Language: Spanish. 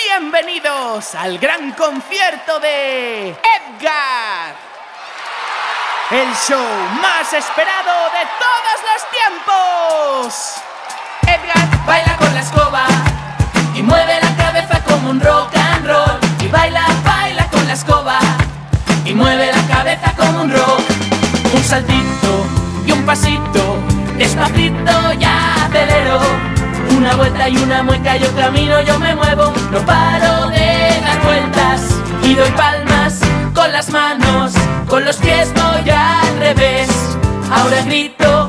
Bienvenidos al gran concierto de Edgar, el show más esperado de todos los tiempos. Edgar baila con la escoba y mueve la cabeza como un rock and roll. Y baila, baila con la escoba y mueve la cabeza como un rock. Un saltito y un pasito, despacito ya acelero. Una vuelta y una mueca, yo camino, yo me muevo. No paro de dar vueltas y doy palmas con las manos, con los pies voy al revés. Ahora grito